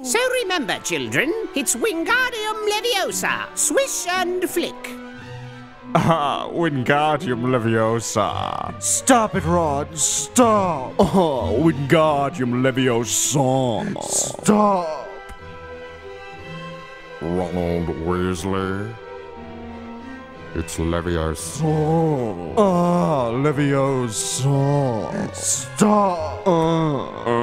So remember, children, it's Wingardium Leviosaaa. Swish and flick. Ah, Wingardium Leviosaaa. Stop it, Ron. Stop. Oh, Wingardium Leviosaaa. Stop. Ronald Weasley. It's Leviosaaa. Oh. Ah, Leviosaaa. Stop.